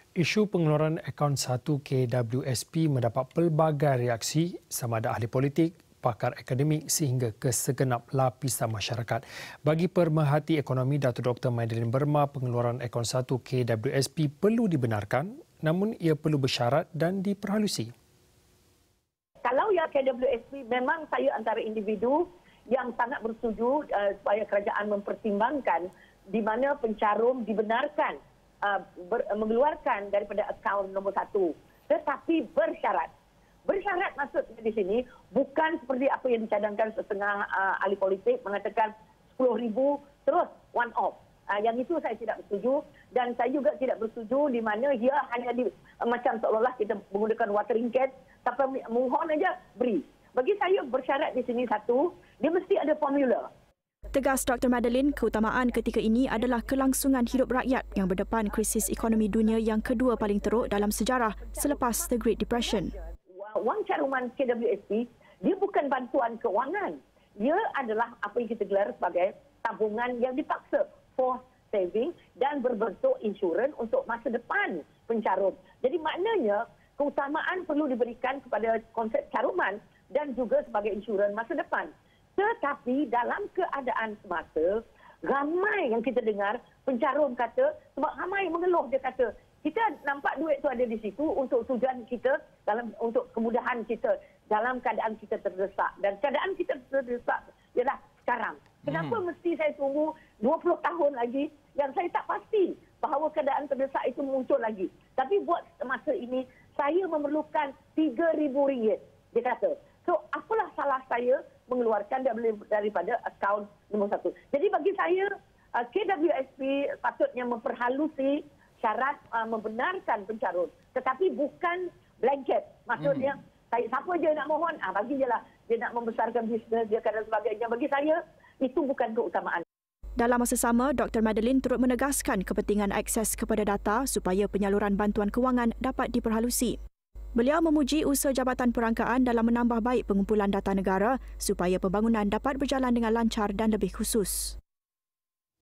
Isu pengeluaran akaun 1 KWSP mendapat pelbagai reaksi sama ada ahli politik, pakar akademik sehingga ke segenap lapisan masyarakat. Bagi pemerhati ekonomi Datuk Dr. Madeline Burma, pengeluaran akaun 1 KWSP perlu dibenarkan namun ia perlu bersyarat dan diperhalusi. Kalau yang KWSP memang saya antara individu yang sangat bersetuju supaya kerajaan mempertimbangkan di mana pencarum dibenarkan mengeluarkan daripada akaun nombor 1, tetapi bersyarat. Bersyarat maksudnya di sini bukan seperti apa yang dicadangkan setengah ahli politik mengatakan 10,000 terus one off. Yang itu saya tidak bersetuju dan saya juga tidak bersetuju di mana ia hanya macam seolah-olah kita menggunakan watering can sampai mohon aja beri. Bagi saya bersyarat di sini satu, dia mesti ada formula. Tegas Dr. Madeline, keutamaan ketika ini adalah kelangsungan hidup rakyat yang berdepan krisis ekonomi dunia yang kedua paling teruk dalam sejarah selepas The Great Depression. Wang caruman KWSP, dia bukan bantuan kewangan. Ia adalah apa yang kita gelar sebagai tabungan yang dipaksa, forced saving dan berbentuk insurans untuk masa depan pencarum. Jadi maknanya keutamaan perlu diberikan kepada konsep caruman dan juga sebagai insurans masa depan. Tetapi dalam keadaan semasa, ramai yang kita dengar pencarum kata, sebab ramai mengeluh dia kata, kita nampak duit tu ada di situ untuk tujuan kita, untuk kemudahan kita dalam keadaan kita terdesak. Dan keadaan kita terdesak ialah sekarang. Kenapa mesti saya tunggu 20 tahun lagi yang saya tak pasti bahawa keadaan terdesak itu muncul lagi. Tapi buat masa ini, saya memerlukan RM3,000, dia kata. So, apalah salah saya mengeluarkan daripada akaun nombor 1. Jadi bagi saya, KWSP patutnya memperhalusi syarat membenarkan pencarum. Tetapi bukan blanket. Maksudnya, siapa je nak mohon, bagi je lah. Dia nak membesarkan bisnes, dia dan sebagainya. Bagi saya, itu bukan keutamaan. Dalam masa sama, Dr. Madeline turut menegaskan kepentingan akses kepada data supaya penyaluran bantuan kewangan dapat diperhalusi. Beliau memuji usaha Jabatan Perangkaan dalam menambah baik pengumpulan data negara supaya pembangunan dapat berjalan dengan lancar dan lebih khusus.